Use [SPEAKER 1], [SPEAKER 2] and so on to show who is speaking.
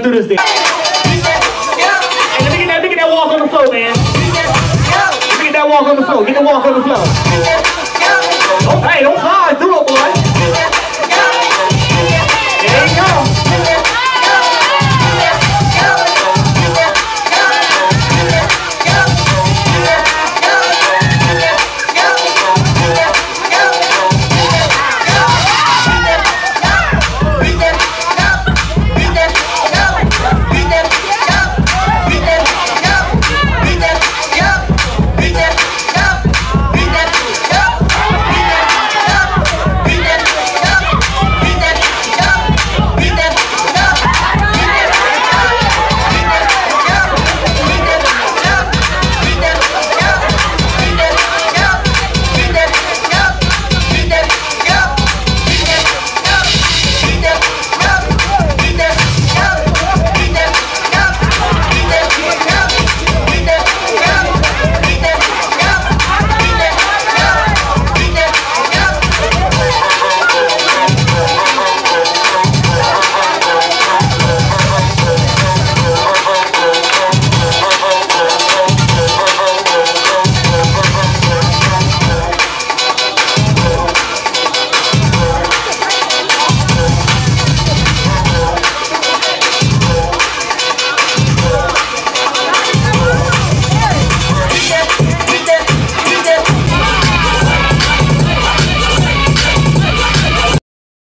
[SPEAKER 1] do this then. Hey, let me get that walk on the floor, man. Let me get that walk on the floor. Get the walk on the floor. Hey, don't fall.